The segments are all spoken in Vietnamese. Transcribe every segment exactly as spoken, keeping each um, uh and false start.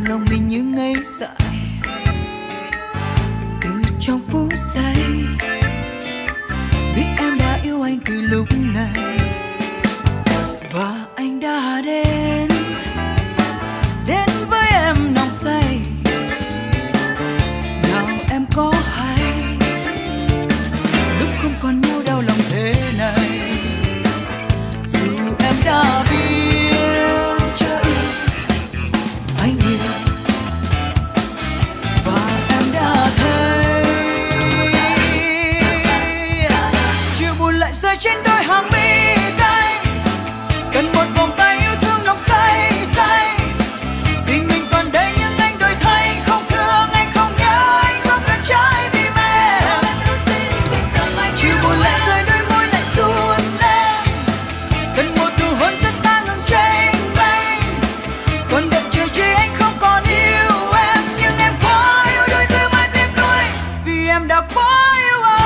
lòng mình như ngây dại. Từ trong phút giây biết em đã yêu anh từ lúc này, và anh đã đến đến với em nồng say. Nào em có hay lúc không còn nhau đau lòng thế này, dù em đã biết chưa anh yêu và em đã thấy chiều buồn lại rơi trên đôi hàng mi cay, cần một vòng tay yêu thương nồng say say. Tình mình còn đây nhưng anh đổi thay, không thương anh không nhớ anh không cần trái tim em. Chiều buồn lại rơi đôi môi lại run lên, cần một nụ hôn chân ta ngừng tranh vênh. Còn đợi chờ chi anh không còn yêu em, nhưng em quá yêu đôi từ mai tiếc nuối vì em đã quá yêu anh.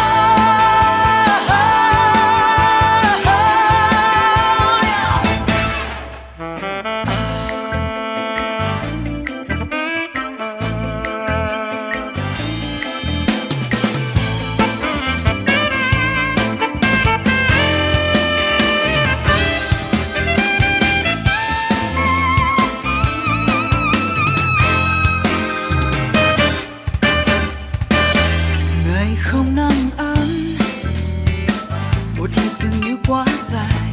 Ngày không nắng ấm, một ngày dường như quá dài.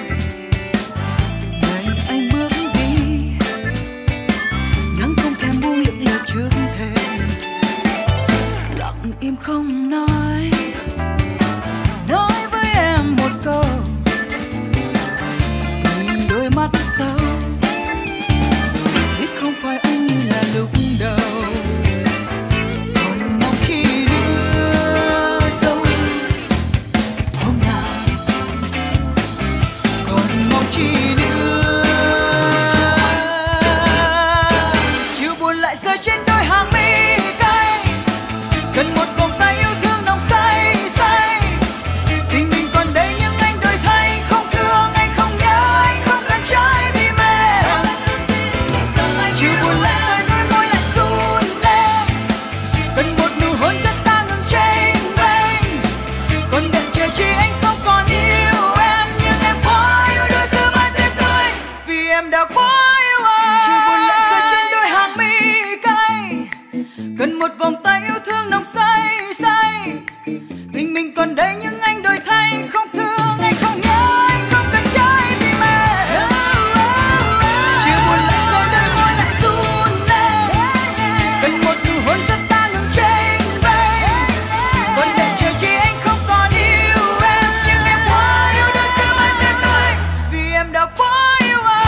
Ngày anh bước đi, nắng không thèm buông lững lờ trước thềm, lặng im không nói, nói với em một câu. Nhìn đôi mắt sâu, biết không phải anh như là lúc đầu. Còn mong chi nữa dấu hôm nào, còn mong chi nữa. Chiều buồn lại rơi trên đôi hàng mi cay, cần một vòng tay yêu thương nồng say say. Tình mình còn đây nhưng anh đổi thay, không thương anh không nhớ anh không cần trái tim em. Chiều buồn lại rơi đôi môi lại run lên, cần một nụ hôn chân ta ngừng tranh vênh. Còn đợi chờ chi anh không còn yêu em, nhưng em quá yêu đôi từ mai tiếc nuối vì em đã quá yêu anh. Chiều buồn lại rơi trên đôi hàng mi cay, cần một vòng tay yêu thương nồng say say. Tình mình còn đây nhưng anh đổi thay, không thương anh không nhớ anh không cần trái tim em. Chiều buồn lại rơi đôi môi lại run lên, cần một nụ hôn chân ta ngừng tranh vênh. Còn đợi chờ chi anh không còn yêu em, nhưng em quá yêu đôi từ mai tiếc nuối vì em đã quá yêu anh.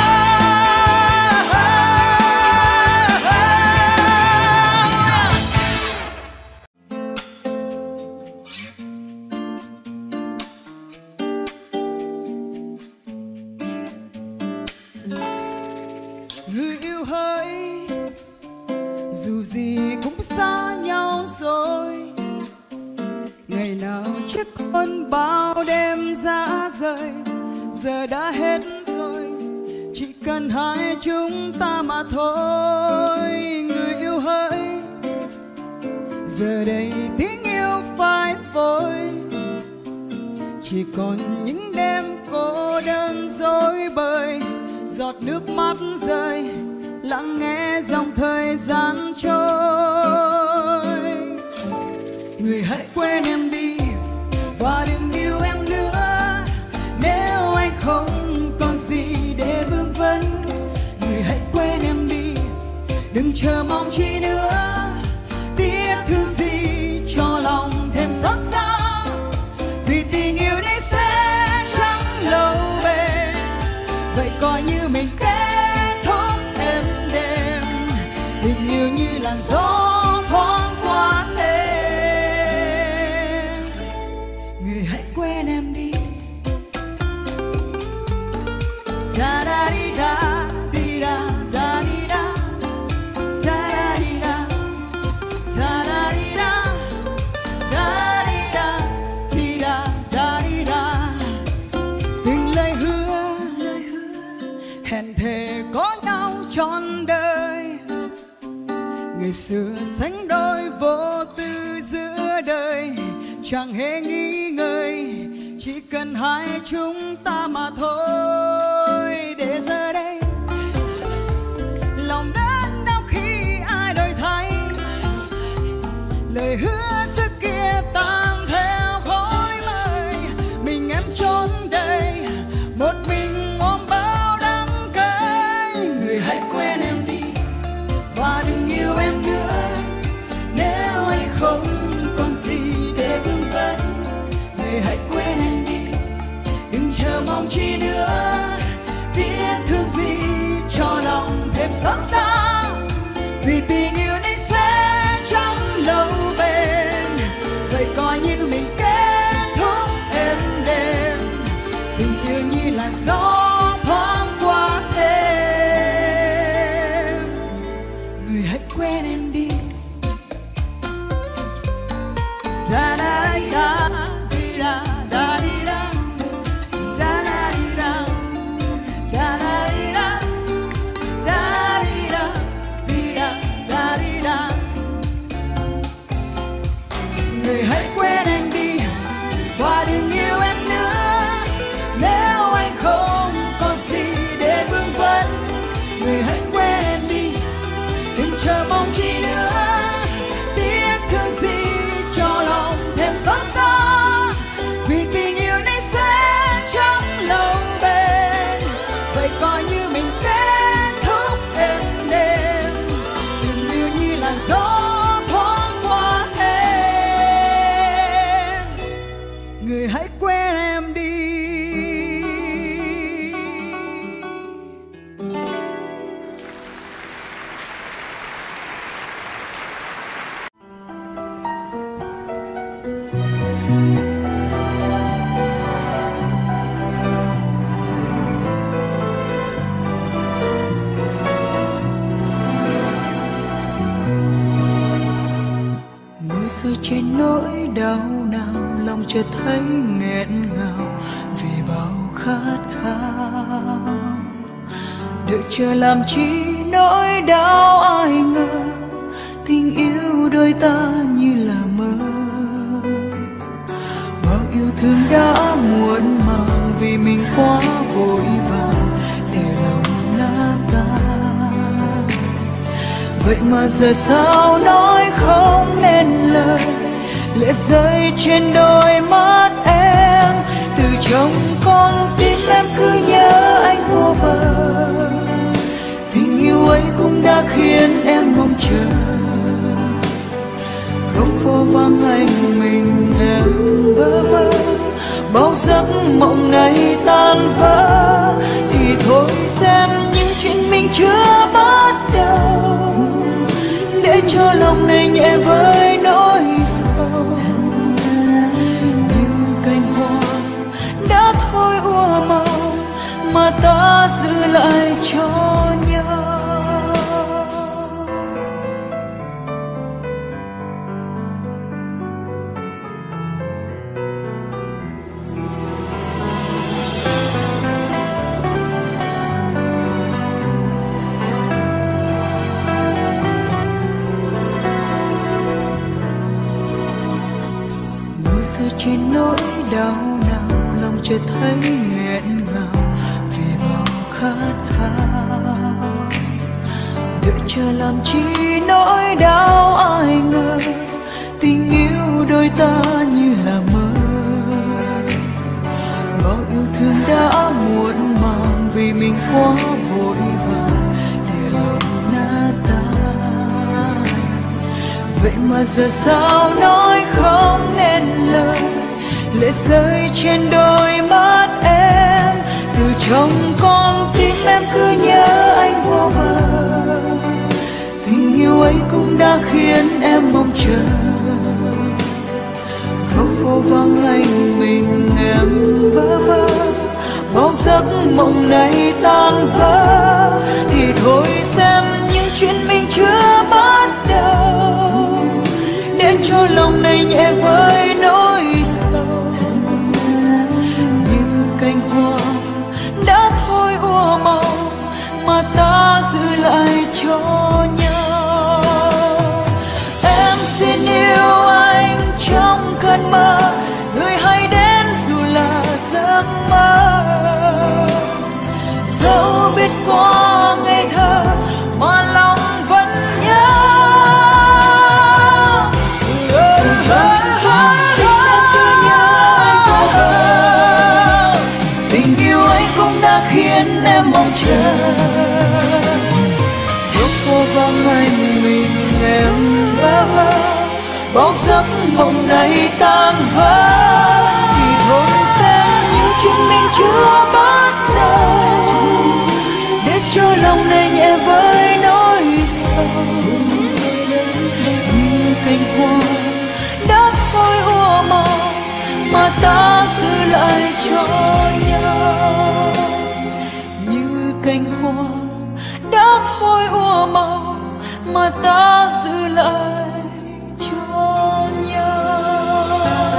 Người yêu hỡi, dù gì cũng xa nhau rồi. Ngày nào chiếc hôn bao đêm dã rời, giờ đã hết rồi, chỉ cần hai chúng ta mà thôi. Người yêu hỡi, giờ đây tiếng yêu phai phôi, chỉ còn những đêm cô đơn dối bời. Giọt nước mắt rơi, lắng nghe dòng thời gian trôi. Người hãy quên em đi và đừng yêu em nữa, nếu anh không còn gì để vương vấn. Người hãy quên em đi, đừng chờ mong chi nữa, tiếc thứ gì cho lòng thêm xót xa. Vì tình yêu đấy sẽ chẳng lâu bền, vậy coi như mình kết thúc êm đềm. Tình yêu như làn gió thoáng qua thêm. Người hãy quên em đi. Da da đi da đi da da đi da, da da đi da, da da đi da, da đi da đi da da đi da. Từng lời hứa hẹn thề có nhau trọn đời, Ngày xưa sánh đôi vô tư giữa đời, chẳng hề nghi ngơi, chỉ cần hai chúng ta mà thôi. Để giờ đây lòng đớn đau khi ai đổi thay, lời hứa xưa kia tan theo khói mây. Mình em trốn đây một mình ôm bao đắng cay. Người hãy quên em đi và đừng yêu em nữa, nếu anh không còn gì để vương vấn. Người hãy quên em đi, đừng chờ mong chi nữa, tiếc thương gì cho lòng thêm xót xa. Vì tình yêu này sẽ chẳng lâu bền, vậy coi như mình kết thúc êm đềm. Tình yêu như làn gió thoáng qua thêm. Người hãy quên em đi. Da da da di da da di da da da di da da da di da da di da di da da di da. Người hãy quên em đi và đừng yêu em nữa, nếu anh không còn gì để vương vấn. Người hãy quên em đi, đừng chờ mong chi nữa, tiếc thương gì cho lòng thêm xót xa. Vì tình yêu này sẽ chẳng lâu bền, vậy coi như mình kết thúc êm đềm. Tình yêu như làn gió thoáng qua em. Người hãy quên em đi. Mưa rơi trên nỗi đau nào, lòng chợt thấy nghẹn ngào vì bao khát khao. Đợi chờ làm chi nỗi đau ai ngờ, tình yêu đôi ta như là mơ. Bao yêu thương đã muộn màng vì mình quá vội vàng để lòng nát tan. Vậy mà giờ sao nói không nên lời, lệ rơi trên đôi mắt em. Từ trong con tim em cứ nhớ anh vô bờ, tình yêu ấy cũng đã khiến em mong chờ. Góc phố vắng anh mình em bơ vơ, bao giấc mộng này tan vỡ. Thì thôi xem những chuyện mình chưa bắt đầu, để cho lòng này nhẹ với nỗi sầu. Như cành hoa đã thôi úa màu, mà ta giữ lại cho nhau. Trên nỗi đau nào, lòng chợt thấy nghẹn ngào vì bao khát khao. Đợi chờ làm chi nỗi đau ai ngờ, tình yêu đôi ta như là mơ. Bao yêu thương đã muộn màng vì mình quá vội vàng để lòng nát tan. Vậy mà giờ sao nói không nên lời, lệ rơi trên đôi mắt em. Từ trong con tim em cứ nhớ anh vô bờ, tình yêu ấy cũng đã khiến em mong chờ. Góc phố vắng anh mình em bơ vơ, bao giấc mộng này tan vỡ. Thì thôi xem những chuyện mình chưa bắt đầu, để cho lòng này nhẹ với nỗi sầu. Như cành hoa đã thôi úa màu, mà ta giữ lại cho nhau. bao giấc mộng này tan vỡ. Thì thôi xem những chuyện mình chưa bắt đầu, để cho lòng này nhẹ với nỗi sầu. Những cánh hoa đã thôi úa màu mà ta giữ lại cho nhau. Như cánh hoa đã thôi úa màu mà ta giữ lại cho nhau.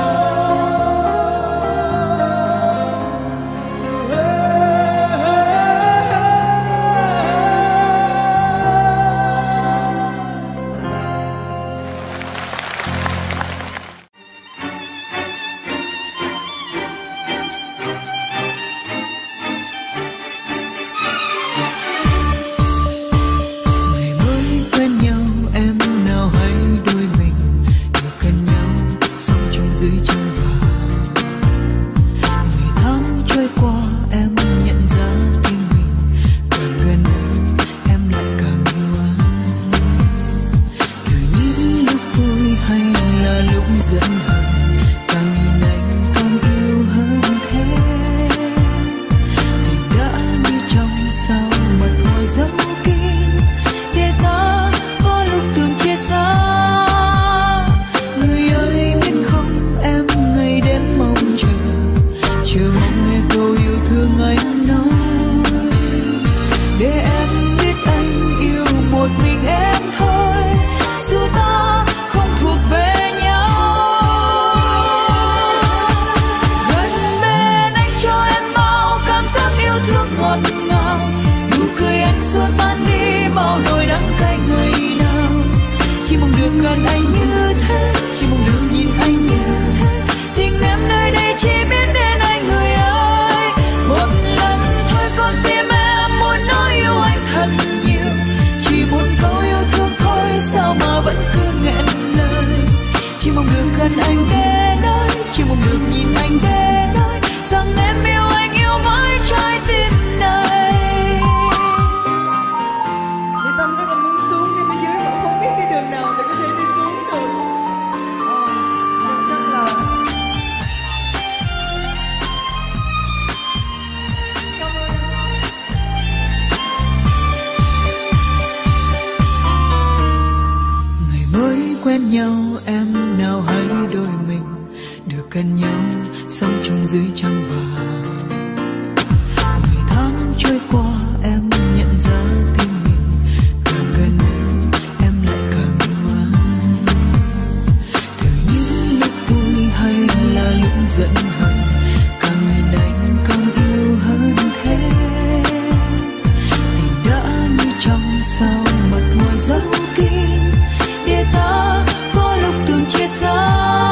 Quen nhau em nào hay đôi mình được gần nhau sống chung dưới trăng vàng. Ngày tháng trôi qua em nhận ra tim mình càng gần anh em lại càng yêu anh. Từ những lúc vui hay là lúc giận hờn, càng nhìn anh càng yêu hơn thế. Tình đã như trong sao mặt ngoài dấu kín để ta có lúc từng chia xa.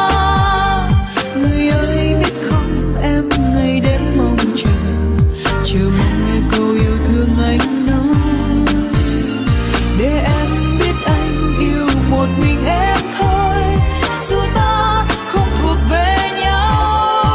Người ơi biết không em ngày đêm mong chờ, chờ mong nghe câu yêu thương anh nói. Để em biết anh yêu một mình em thôi, dù ta không thuộc về nhau.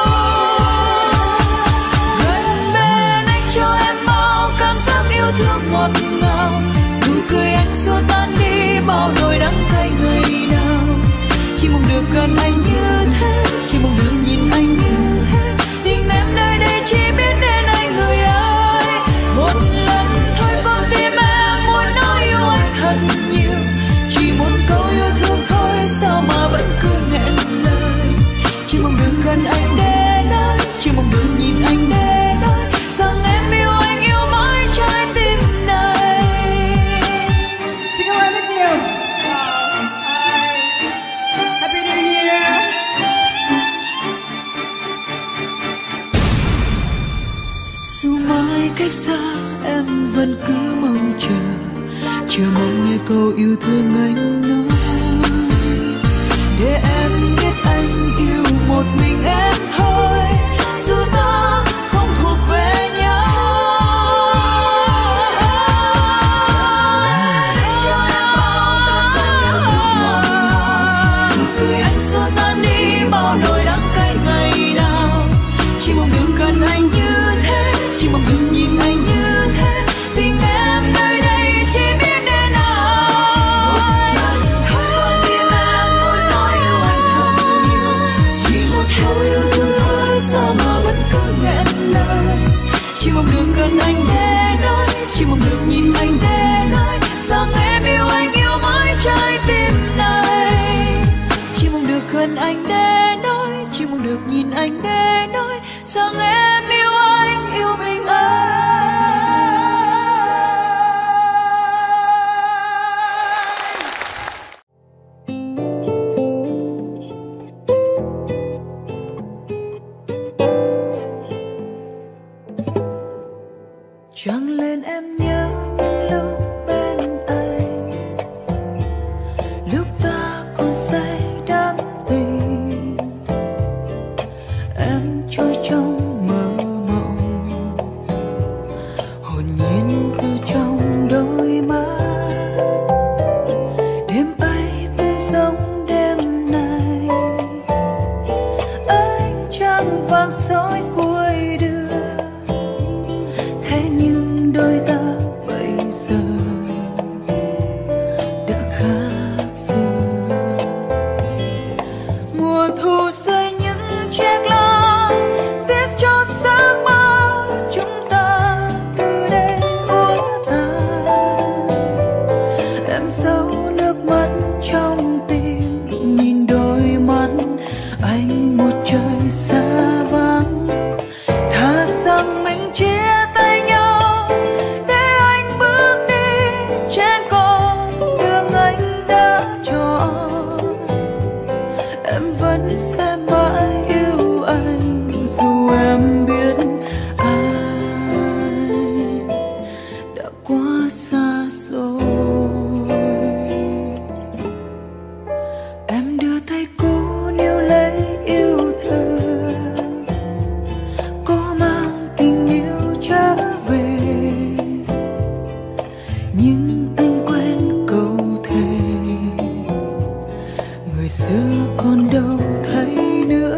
Gần bên anh cho em bao cảm giác yêu thương ngọt ngào, nụ cười anh xua tan đi bao nỗi đắng cay ngày nào. Chỉ mong được gần anh như thế, chỉ mong được nhìn anh như thế. Tình em nơi đây chỉ biết đến anh người ơi. Một lần thôi con tim em muốn nói yêu anh thật nhiều, chỉ một câu yêu thương thôi sao mà vẫn cứ nghẹn lời. Chỉ mong được gần anh để nói, chỉ mong được nhìn anh để nói rằng em yêu anh yêu mãi trái tim này. Xin cảm ơn rất nhiều. Wow. Hi. Happy New Year. Dù mãi cách xa em vẫn cứ mong chờ, chờ mong nghe câu yêu thương anh nói. Để em biết anh yêu một mình em thôi, dù ta không thuộc về nhau. Cho em bao cảm giác yêu thương ngọt ngào, nụ cười anh xua tan đi bao nỗi đắng cay ngày nào. Chỉ mong được gần anh như thế, chỉ mong được nhìn anh như thế. Tình em nơi đây chỉ biết đến ai. Thôi con tim em muốn nhưng anh quên câu thề. Người xưa còn đâu thấy nữa.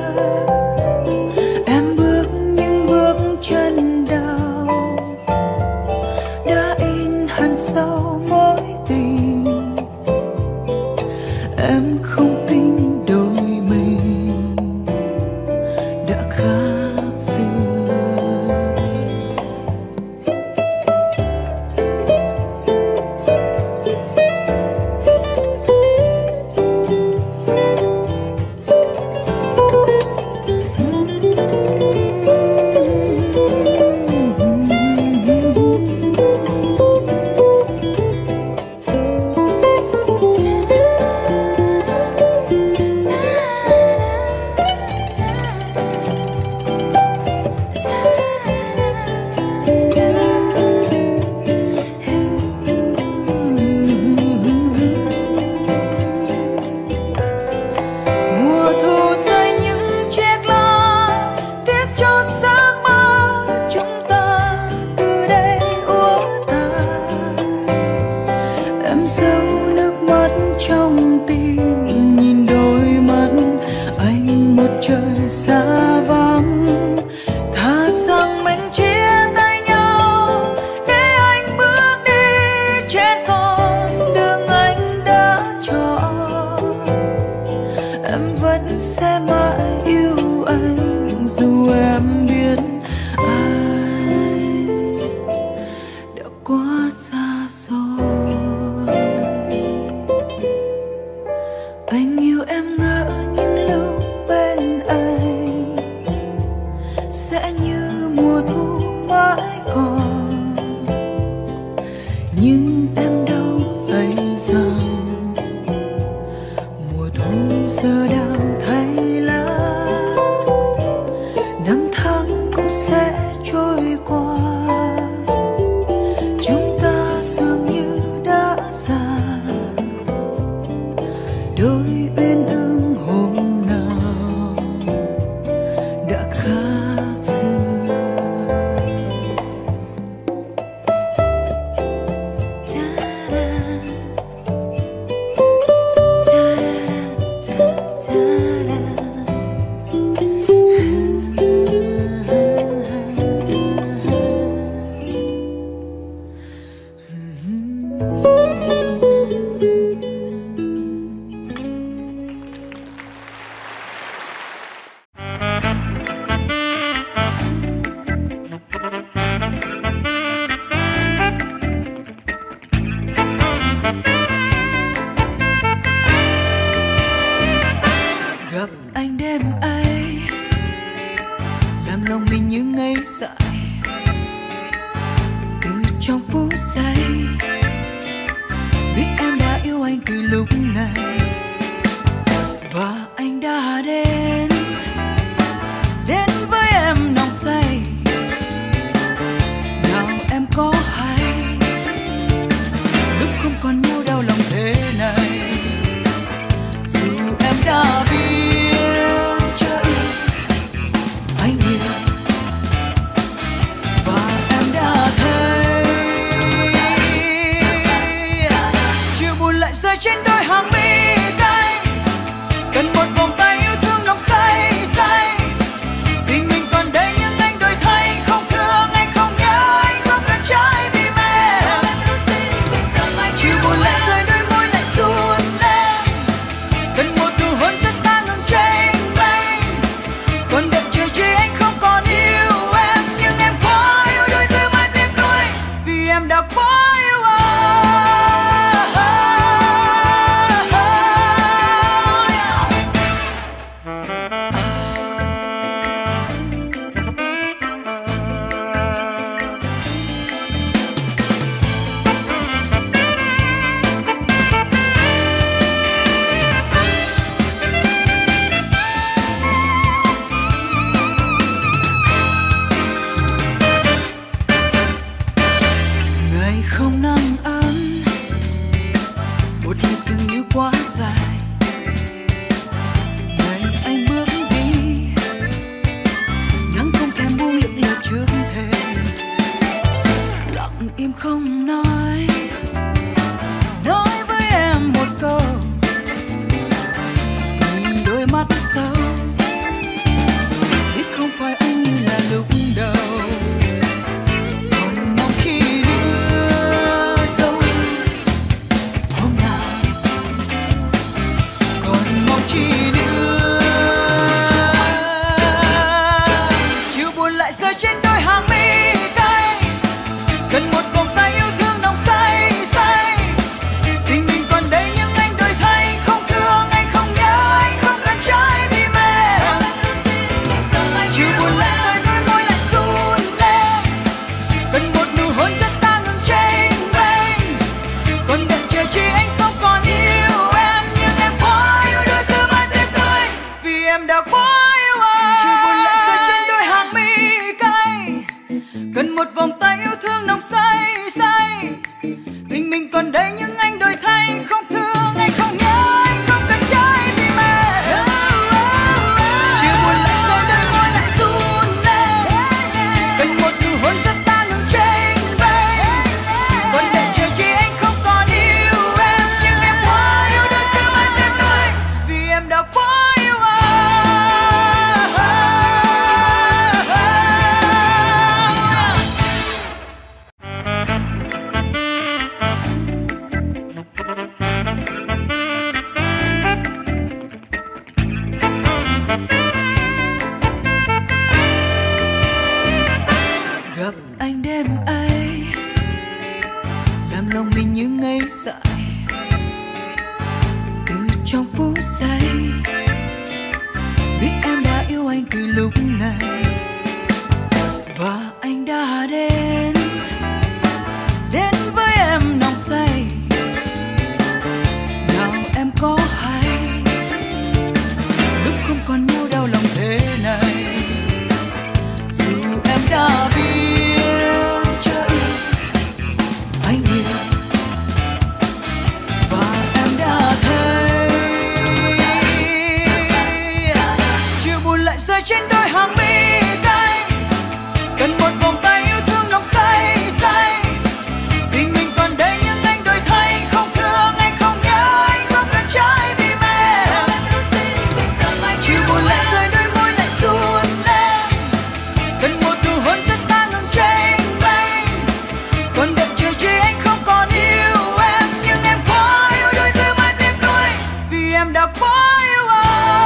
Em bước những bước chân đau đã in hằn sâu mối tình. Em không tin đôi mình đã khác xưa. Xa vắng thà rằng mình chia tay nhau để anh bước đi trên con đường anh đã chọn. Em vẫn sẽ mãi yêu anh dù em biết ai đã quá xa xôi. Anh yêu em ngỡ những lúc bên anh sẽ như mùa thu mãi còn, nhưng em đâu thấy rằng mùa thu giờ đang thay lá. Năm tháng cũng sẽ trôi qua, chúng ta dường như đã già. Đôi uyên ương hôm nào đã khác xưa. Ta-da, ta-da, ta-da. Gặp anh đêm ấy làm lòng mình như ngây dại. Từ trong phút giây biết em đã yêu anh từ lúc này, và anh đã đến đến với em nồng say. Nào em có hay lúc không còn nhau đau lòng thế này, dù em đã biết chưa yêu anh yêu, và em đã thấy chiều buồn lại rơi trên đôi hàng mi cay. Cần một vòng tay yêu thương nồng say say. Tình mình còn đây nhưng anh đổi thay, không thương anh không nhớ anh không cần trái tim em. Chiều buồn lại rơi đôi môi lại run lên. Cần một nụ hôn chân ta ngừng tranh vênh. Còn đợi chờ chi anh không còn yêu em, nhưng em quá yêu đôi từ mai tiếc nuối vì em đã quá yêu anh. Ngày không nắng lòng mình như ngây dại từ trong phút giây. Biết em đã yêu anh từ lúc này và anh đã đến đến với em nồng say. Nào em có hay lúc không còn nhau đau lòng thế này, dù em đã biết chưa yêu anh yêu và em đã thấy chiều buồn lại rơi trên đôi hàng mi cay, cần một vòng tay yêu thương nồng say say. Tình mình còn đây nhưng anh đổi thay, không thương anh không nhớ anh không cần trái tim em. Chiều buồn lại rơi đôi môi lại run lên, cần một nụ hôn chất ta ngừng tranh vênh. Còn đợi chờ chi anh không còn yêu em, nhưng em quá yêu đôi từ mai tiếc nuối vì em đã quá yêu anh.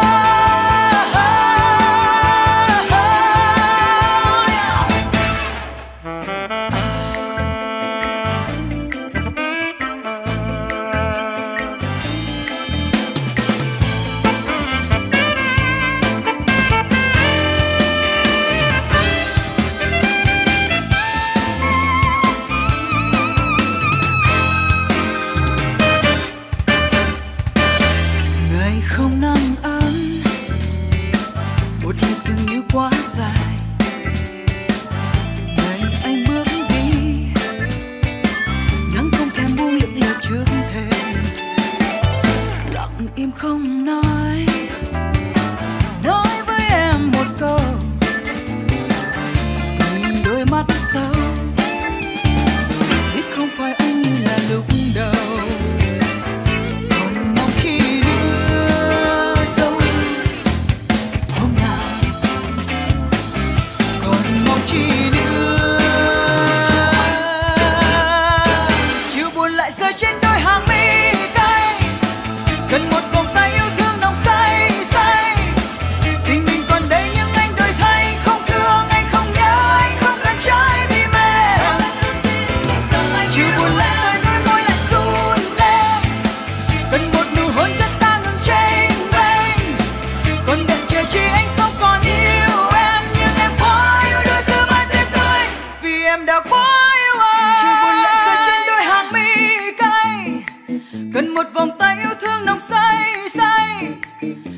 Ngày không nắng ấm, một ngày dường như quá dài. Ngày anh bước đi, nắng không thèm buông lững lờ trước thềm, lặng im không nói, nói với em một câu. Nhìn đôi mắt sâu, biết không phải anh như là lúc đầu. Còn mong chi nữa dấu hôm nào, còn mong chi nữa. Chiều buồn lại rơi trên đôi hàng mi cay, cần một vòng tay yêu thương nồng say say. Tình mình còn đây nhưng anh đổi thay, không thương anh không nhớ anh không cần trái tim em. Chiều buồn lại rơi đôi môi lại run lên, cần một nụ hôn chất ta ngừng tranh vênh. Còn đợi chờ chi anh không còn yêu em, nhưng em quá yêu đôi từ mai tiếc nuối vì em đã quá yêu anh. Chiều buồn lại rơi trên đôi hàng mi cay, cần một vòng tay yêu thương nồng say say.